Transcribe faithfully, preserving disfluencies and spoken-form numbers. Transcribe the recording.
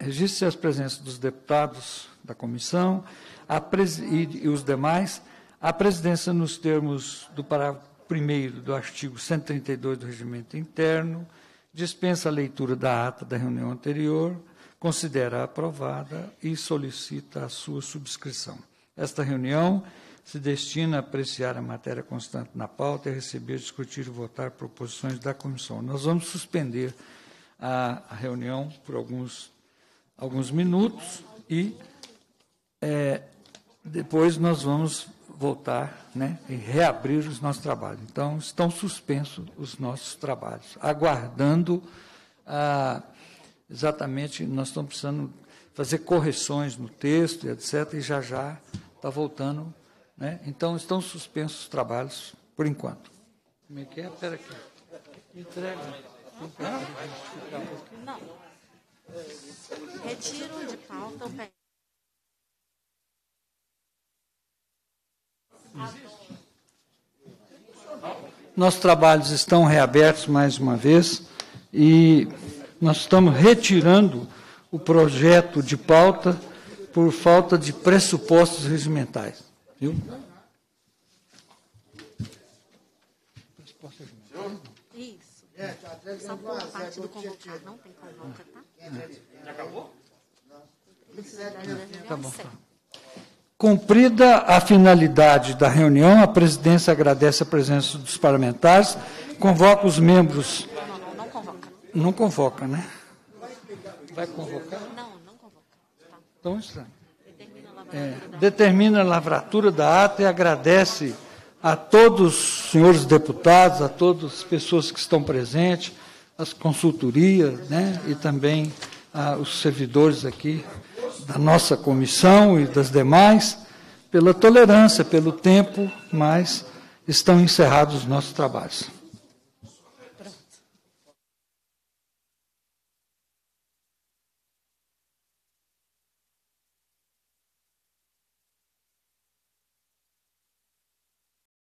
registre as presenças dos deputados da comissão a pres... e, e os demais. A presidência, nos termos do parágrafo primeiro do artigo cento e trinta e dois do Regimento Interno, dispensa a leitura da ata da reunião anterior, considera aprovada e solicita a sua subscrição. Esta reunião se destina a apreciar a matéria constante na pauta e a receber, discutir e votar proposições da comissão. Nós vamos suspender a, a reunião por alguns, alguns minutos e é, depois nós vamos voltar, né, e reabrir os nossos trabalhos. Então, estão suspensos os nossos trabalhos, aguardando, ah, exatamente, nós estamos precisando fazer correções no texto, etcétera, e já já está voltando, né? Então, estão suspensos os trabalhos, por enquanto. Como é que é? Espera aqui. Entrega. Não. Retiro de pauta o pé. Nossos trabalhos estão reabertos mais uma vez e nós estamos retirando o projeto de pauta por falta de pressupostos regimentais. Viu? Isso. Só por parte do convocar. Não tem convoca, tá? Já acabou? Tá bom. Cumprida a finalidade da reunião, a presidência agradece a presença dos parlamentares, convoca os membros... Não, não, não convoca. Não convoca, né? Vai convocar? Não, não convoca. Tá. Então, está. Determina a lavratura É, da... determina a lavratura da ata e agradece a todos os senhores deputados, a todas as pessoas que estão presentes, as consultorias, né, e também ah, os servidores aqui da nossa comissão e das demais, pela tolerância, pelo tempo, mas estão encerrados os nossos trabalhos.